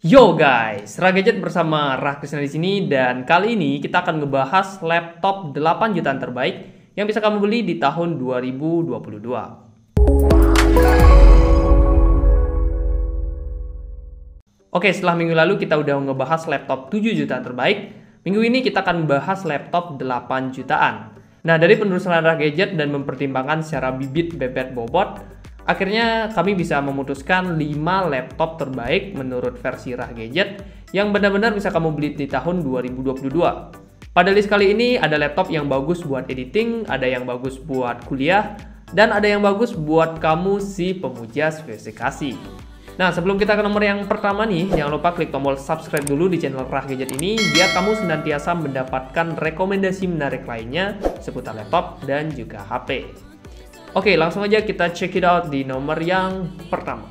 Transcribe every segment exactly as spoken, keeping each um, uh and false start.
Yo guys, Ragadget bersama Rah Krisna di sini, dan kali ini kita akan ngebahas laptop delapan jutaan terbaik yang bisa kamu beli di tahun dua ribu dua puluh dua. Oke, setelah minggu lalu kita udah ngebahas laptop tujuh jutaan terbaik, minggu ini kita akan bahas laptop delapan jutaan. Nah, dari penelusuran Ragadget dan mempertimbangkan secara bibit bebet bobot, akhirnya kami bisa memutuskan lima laptop terbaik menurut versi Ragadget yang benar-benar bisa kamu beli di tahun dua ribu dua puluh dua. Pada list kali ini ada laptop yang bagus buat editing, ada yang bagus buat kuliah, dan ada yang bagus buat kamu si pemuja spesifikasi. Nah, sebelum kita ke nomor yang pertama nih, jangan lupa klik tombol subscribe dulu di channel Ragadget ini biar kamu senantiasa mendapatkan rekomendasi menarik lainnya seputar laptop dan juga H P. Oke, langsung aja kita check it out di nomor yang pertama.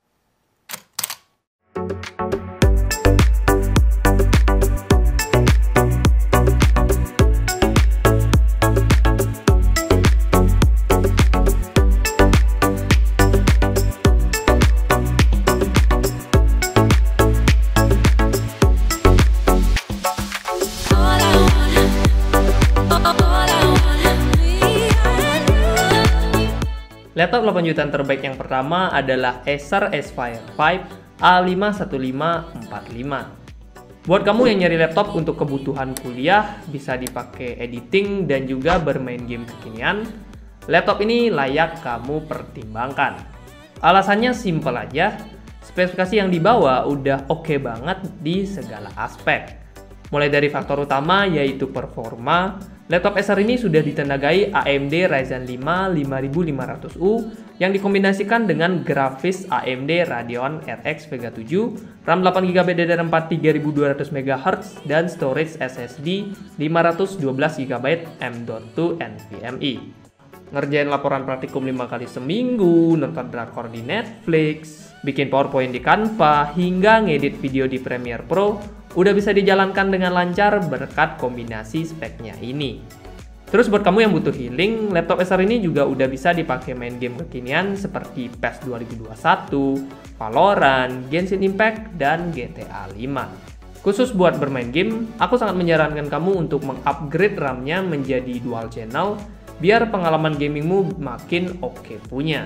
Laptop delapan jutaan terbaik yang pertama adalah Acer Aspire lima A lima satu lima empat lima. Buat kamu yang nyari laptop untuk kebutuhan kuliah, bisa dipakai editing dan juga bermain game kekinian, laptop ini layak kamu pertimbangkan. Alasannya simple aja, spesifikasi yang dibawa udah oke banget di segala aspek. Mulai dari faktor utama yaitu performa, laptop Acer ini sudah ditenagai A M D Ryzen lima lima ribu lima ratus U yang dikombinasikan dengan grafis A M D Radeon R X Vega tujuh, RAM delapan giga byte D D R empat tiga ribu dua ratus megahertz, dan storage S S D lima ratus dua belas giga byte M dot dua NVMe. Ngerjain laporan praktikum lima kali seminggu, nonton drakor di Netflix, bikin PowerPoint di Canva, hingga ngedit video di Premiere Pro udah bisa dijalankan dengan lancar berkat kombinasi speknya ini. Terus buat kamu yang butuh healing, laptop Acer ini juga udah bisa dipakai main game kekinian seperti PES dua ribu dua puluh satu, Valorant, Genshin Impact, dan G T A lima. Khusus buat bermain game, aku sangat menyarankan kamu untuk mengupgrade RAM-nya menjadi dual channel biar pengalaman gamingmu makin oke punya.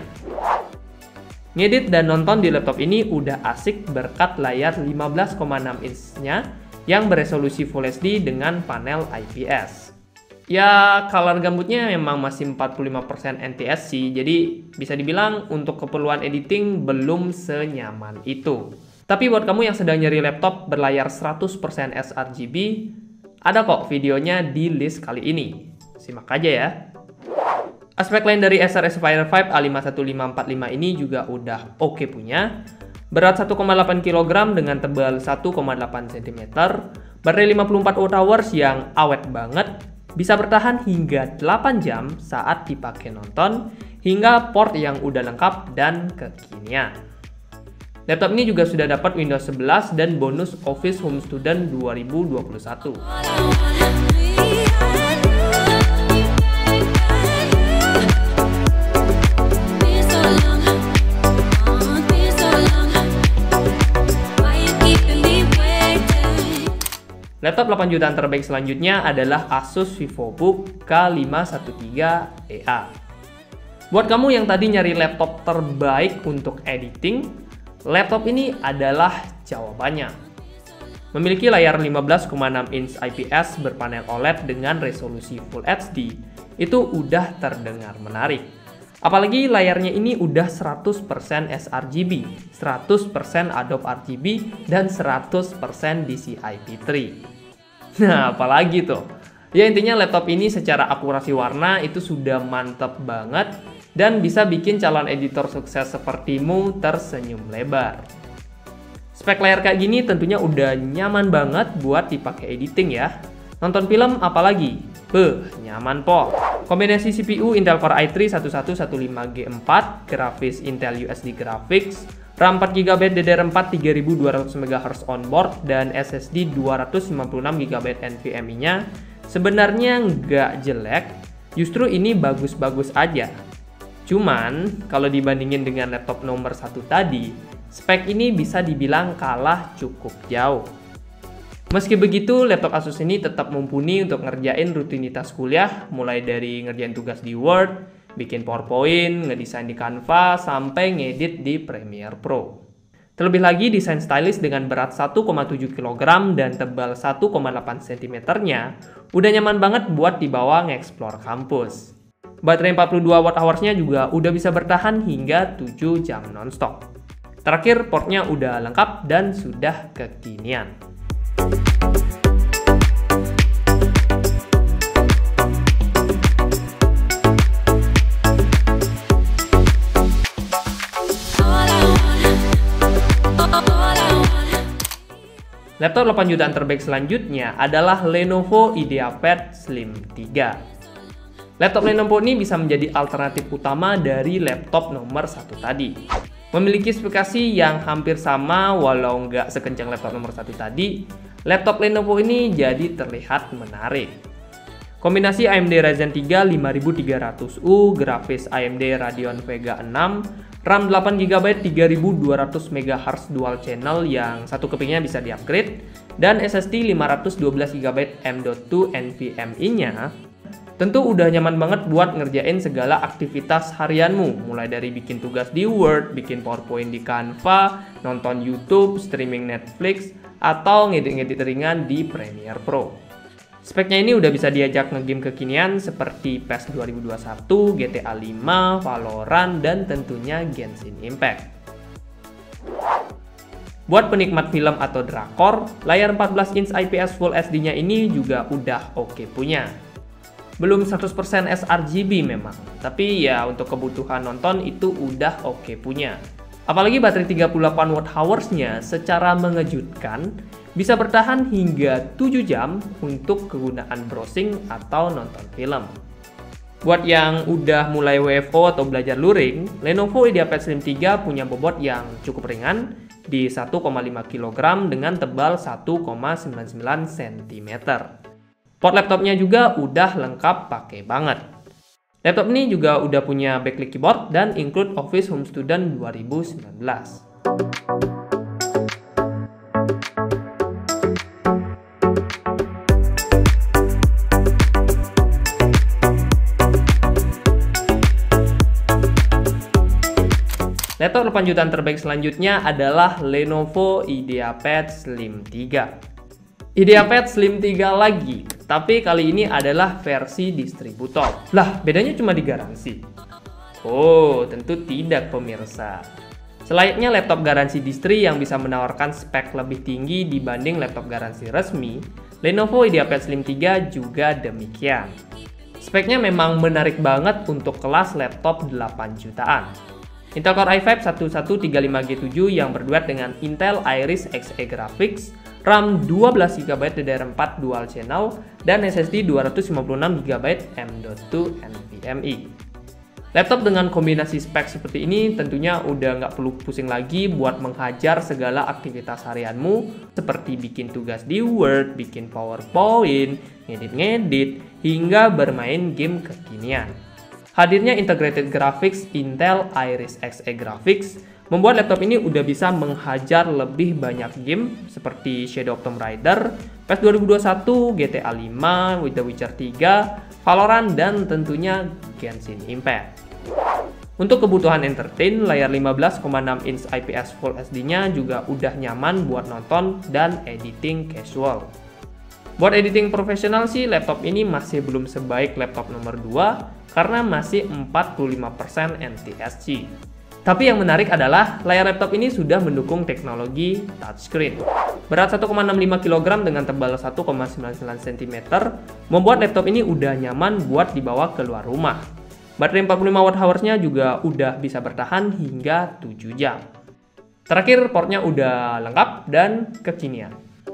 Ngedit dan nonton di laptop ini udah asik berkat layar lima belas koma enam inch-nya yang beresolusi Full H D dengan panel I P S. Ya, color gambutnya memang masih empat puluh lima persen N T S C, jadi bisa dibilang untuk keperluan editing belum senyaman itu. Tapi buat kamu yang sedang nyari laptop berlayar seratus persen sRGB, ada kok videonya di list kali ini. Simak aja ya. Aspek lain dari Acer Aspire lima A lima satu lima empat lima ini juga udah oke punya. Berat satu koma delapan kilogram dengan tebal satu koma delapan sentimeter, baterai lima puluh empat watt hours yang awet banget, bisa bertahan hingga delapan jam saat dipakai nonton, hingga port yang udah lengkap dan kekinian. Laptop ini juga sudah dapat Windows sebelas dan bonus Office Home Student dua ribu dua puluh satu. Laptop delapan jutaan terbaik selanjutnya adalah Asus VivoBook K lima satu tiga E A. Buat kamu yang tadi nyari laptop terbaik untuk editing, laptop ini adalah jawabannya. Memiliki layar lima belas koma enam inch I P S berpanel O L E D dengan resolusi Full H D, itu udah terdengar menarik. Apalagi layarnya ini udah seratus persen sRGB, seratus persen Adobe R G B, dan seratus persen D C I P tiga. Nah, apalagi tuh? Ya intinya laptop ini secara akurasi warna itu sudah mantep banget dan bisa bikin calon editor sukses sepertimu tersenyum lebar. Spek layar kayak gini tentunya udah nyaman banget buat dipakai editing ya. Nonton film apalagi? Beuh, nyaman po. Kombinasi C P U Intel Core i tiga satu satu satu lima G empat, grafis Intel U S D Graphics, RAM empat giga byte D D R empat tiga ribu dua ratus megahertz onboard, dan S S D dua ratus lima puluh enam giga byte NVMe-nya sebenarnya nggak jelek, justru ini bagus-bagus aja. Cuman, kalau dibandingin dengan laptop nomor satu tadi, spek ini bisa dibilang kalah cukup jauh. Meski begitu, laptop Asus ini tetap mumpuni untuk ngerjain rutinitas kuliah, mulai dari ngerjain tugas di Word, bikin PowerPoint, ngedesain di Canva, sampai ngedit di Premiere Pro. Terlebih lagi, desain stylish dengan berat satu koma tujuh kilogram dan tebal satu koma delapan sentimeter-nya udah nyaman banget buat dibawa nge-explore kampus. Baterai empat puluh dua watt hours-nya juga udah bisa bertahan hingga tujuh jam nonstop. Terakhir, portnya udah lengkap dan sudah kekinian. Laptop delapan jutaan terbaik selanjutnya adalah Lenovo IdeaPad Slim tiga. Laptop Lenovo ini bisa menjadi alternatif utama dari laptop nomor satu tadi. Memiliki spesifikasi yang hampir sama walau nggak sekencang laptop nomor satu tadi, laptop Lenovo ini jadi terlihat menarik. Kombinasi A M D Ryzen tiga lima ribu tiga ratus U, grafis A M D Radeon Vega enam, RAM delapan giga byte tiga ribu dua ratus megahertz dual channel yang satu kepingnya bisa di-upgrade, dan S S D lima ratus dua belas giga byte M dot dua NVMe-nya, tentu udah nyaman banget buat ngerjain segala aktivitas harianmu, mulai dari bikin tugas di Word, bikin PowerPoint di Canva, nonton YouTube, streaming Netflix, atau ngedit-ngedit ringan di Premiere Pro. Speknya ini udah bisa diajak ngegame kekinian seperti PES dua ribu dua puluh satu, G T A lima, Valorant, dan tentunya Genshin Impact. Buat penikmat film atau drakor, layar empat belas inch I P S Full H D-nya ini juga udah oke punya. Belum seratus persen sRGB memang, tapi ya untuk kebutuhan nonton itu udah oke punya. Apalagi baterai tiga puluh delapan watt hours-nya secara mengejutkan bisa bertahan hingga tujuh jam untuk kegunaan browsing atau nonton film. Buat yang udah mulai W F O atau belajar luring, Lenovo IdeaPad Slim tiga punya bobot yang cukup ringan di satu koma lima kilogram dengan tebal satu koma sembilan sembilan sentimeter. Port laptopnya juga udah lengkap pakai banget. Laptop ini juga udah punya backlit keyboard dan include Office Home Student dua ribu sembilan belas. Laptop delapan jutaan terbaik selanjutnya adalah Lenovo IdeaPad Slim tiga. IdeaPad Slim tiga lagi, tapi kali ini adalah versi distributor. Lah, bedanya cuma di garansi. Oh, tentu tidak pemirsa. Selayaknya laptop garansi distri yang bisa menawarkan spek lebih tinggi dibanding laptop garansi resmi, Lenovo IdeaPad Slim tiga juga demikian. Speknya memang menarik banget untuk kelas laptop delapan jutaan. Intel Core i lima satu satu tiga lima G tujuh yang berduet dengan Intel Iris Xe Graphics, RAM dua belas giga byte D D R empat dual channel, dan S S D dua ratus lima puluh enam giga byte M dot dua NVMe. Laptop dengan kombinasi spek seperti ini tentunya udah nggak perlu pusing lagi buat menghajar segala aktivitas harianmu seperti bikin tugas di Word, bikin PowerPoint, ngedit-ngedit, hingga bermain game kekinian. Hadirnya integrated graphics Intel Iris Xe Graphics membuat laptop ini udah bisa menghajar lebih banyak game seperti Shadow of Tomb Raider, PES dua ribu dua puluh satu, G T A lima, The Witcher tiga, Valorant, dan tentunya Genshin Impact. Untuk kebutuhan entertain, layar lima belas koma enam inch I P S Full H D-nya juga udah nyaman buat nonton dan editing casual. Buat editing profesional sih, laptop ini masih belum sebaik laptop nomor dua karena masih empat puluh lima persen N T S C. Tapi yang menarik adalah layar laptop ini sudah mendukung teknologi touchscreen. Berat satu koma enam lima kilogram dengan tebal satu koma sembilan sembilan sentimeter membuat laptop ini udah nyaman buat dibawa keluar rumah. Baterai empat puluh lima watt hours-nya juga udah bisa bertahan hingga tujuh jam. Terakhir, portnya udah lengkap dan kekinian.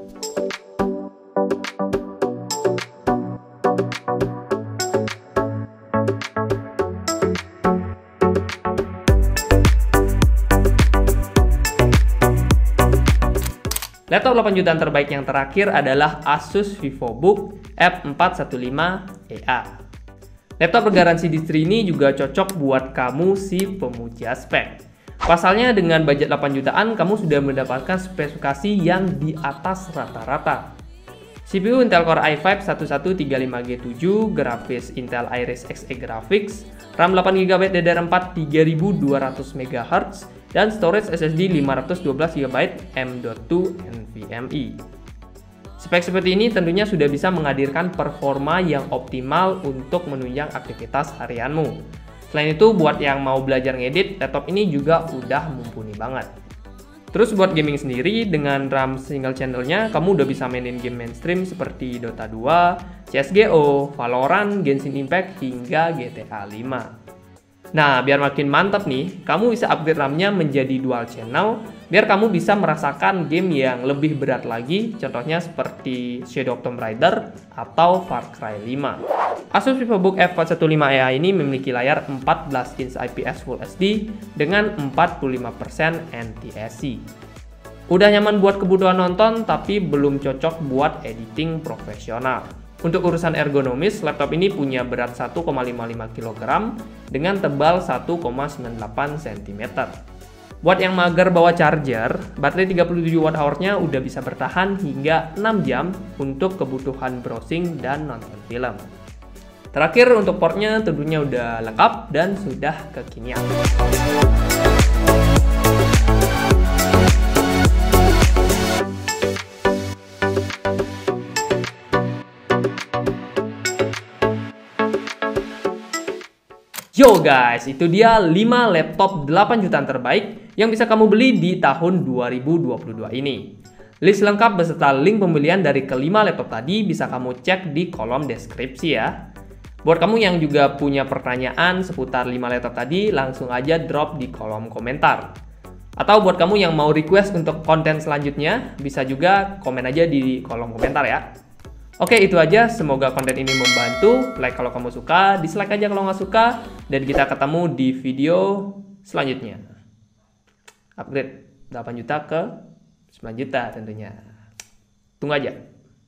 Laptop delapan jutaan terbaik yang terakhir adalah Asus VivoBook F empat satu lima E A. Laptop bergaransi distri ini juga cocok buat kamu si pemuja spek. Pasalnya dengan budget delapan jutaan, kamu sudah mendapatkan spesifikasi yang di atas rata-rata. C P U Intel Core i lima satu satu tiga lima G tujuh, grafis Intel Iris Xe Graphics, RAM delapan giga byte D D R empat tiga ribu dua ratus megahertz, dan storage S S D lima ratus dua belas giga byte M dot dua NVMe. Spek seperti ini tentunya sudah bisa menghadirkan performa yang optimal untuk menunjang aktivitas harianmu. Selain itu, buat yang mau belajar ngedit, laptop ini juga udah mumpuni banget. Terus buat gaming sendiri, dengan RAM single channelnya, kamu udah bisa mainin game mainstream seperti Dota dua, C S G O, Valorant, Genshin Impact, hingga G T A lima. Nah, biar makin mantap nih, kamu bisa upgrade RAM-nya menjadi dual channel, biar kamu bisa merasakan game yang lebih berat lagi, contohnya seperti Shadow of Tomb Raider atau Far Cry lima. Asus VivoBook F empat satu lima E A ini memiliki layar empat belas inch I P S Full H D dengan empat puluh lima persen N T S C. Udah nyaman buat kebutuhan nonton, tapi belum cocok buat editing profesional. Untuk urusan ergonomis, laptop ini punya berat satu koma lima lima kilogram dengan tebal satu koma sembilan delapan sentimeter. Buat yang mager bawa charger, baterai tiga puluh tujuh watt hour-nya udah bisa bertahan hingga enam jam untuk kebutuhan browsing dan nonton film. Terakhir, untuk portnya tentunya udah lengkap dan sudah kekinian. Yo guys, itu dia lima laptop delapan jutaan terbaik yang bisa kamu beli di tahun dua ribu dua puluh dua ini. List lengkap beserta link pembelian dari kelima laptop tadi bisa kamu cek di kolom deskripsi ya. Buat kamu yang juga punya pertanyaan seputar lima laptop tadi, langsung aja drop di kolom komentar. Atau buat kamu yang mau request untuk konten selanjutnya, bisa juga komen aja di kolom komentar ya. Oke, itu aja. Semoga konten ini membantu. Like kalau kamu suka, dislike aja kalau nggak suka. Dan kita ketemu di video selanjutnya. Upgrade delapan juta ke sembilan juta tentunya. Tunggu aja.